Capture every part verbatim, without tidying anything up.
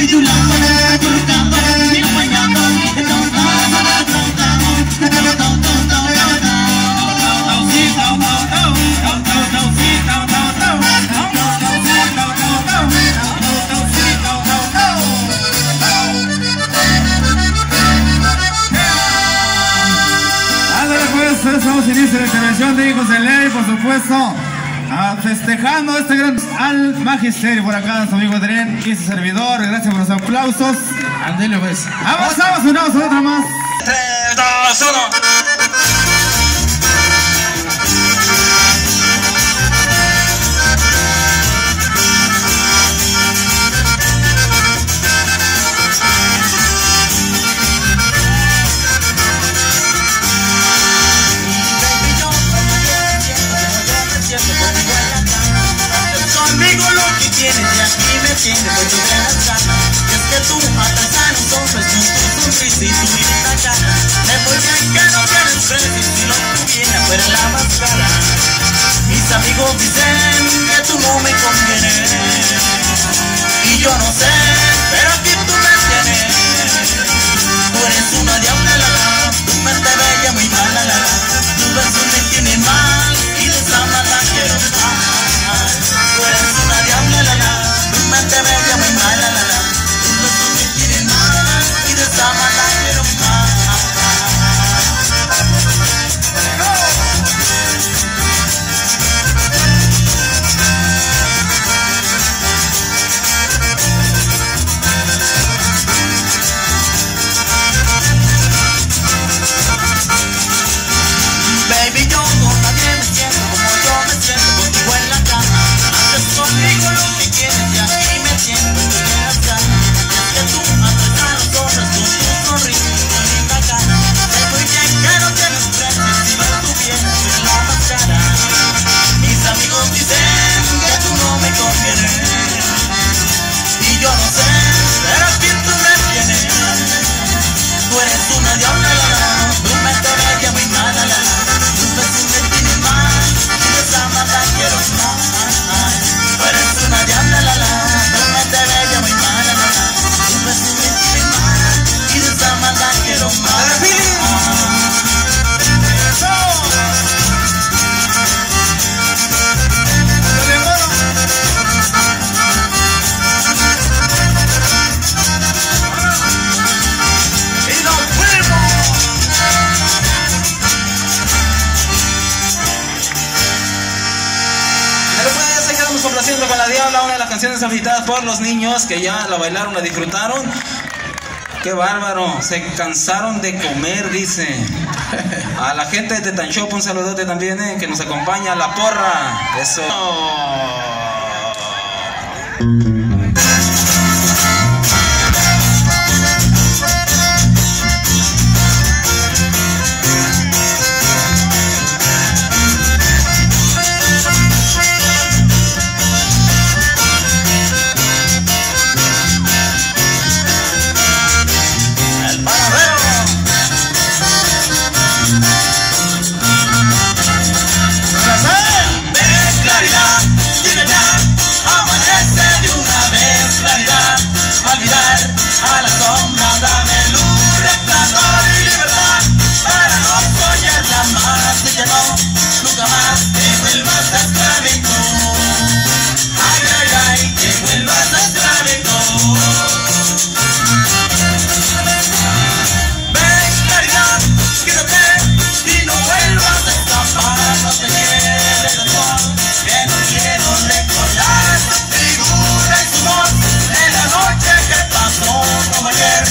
Damos inicio a la intervención de Hijos de Ley, por supuesto, a festejando este gran al magisterio por acá, su amigo Adrián y su servidor. Gracias por los aplausos. Andele pues. Avanzamos, unamos a otra más. tres, dos, uno. Tienes y aquí me tienes por tu gran gana. Y es que tú atas a nosotros con tu sonrisa y tu linda cara. Me voy bien que no tienes precio, si lo tuviera fuera la más cara. Mis amigos dicen que tú no me convienes y yo no sé, pero aquí tú me tienes. Tú eres una diabla, la la, tu mente bella, muy mala, la la. Tu beso me tiene mal y de esa mala quiero más. Tú eres una diabla, la la, tu mente bella, muy mala, la la. Tu beso me tiene mal y de esa mala quiero más. Baby, yo con nadie me siento como yo me siento contigo en la cama. Haces conmigo lo que quieres y aquí me siento en las ganas. Es que tú haces a los hombres con tu sonrisa y tu linda cara. Sé muy bien que no tienes precio, si lo tuvieras en la más cara. Mis amigos dicen que tú no me convienes y yo no sé, pero aquí tú me tienes. Tú eres una diabla, la la, tu mente bella, muy mala, la la. Tu beso me tiene mal y de esa mala quiero más. Tú eres una diabla, la la, tu mente bella, muy mala, la la. Tu beso me tiene mal y de esa mala quiero más. Complaciendo con la Diabla, una de las canciones solicitadas por los niños que ya la bailaron, la disfrutaron. Qué bárbaro, se cansaron de comer, dice. A la gente de Tetanshop un saludote también, eh, que nos acompaña, la porra. Eso. A la sombra dame luz, resplandor y libertad, para no soñarla más y que no, nunca más te vuelvas a esclavitud. Ay, ay, ay, que vuelvas a esclavitud. Ven, claridad, quédate y no vuelvas a escapar. No te quedes de amor, que no quiero recordar tu figura y su voz en la noche que pasó como ayer.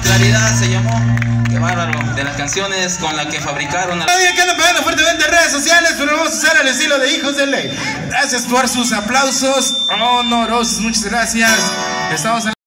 Claridad se llamó. Qué bárbaro. De las canciones con las que fabricaron. A... Todavía que andan pegando fuertemente en redes sociales, pero lo vamos a hacer al estilo de Hijos de Ley. Gracias por sus aplausos honorosos. Muchas gracias. Estamos en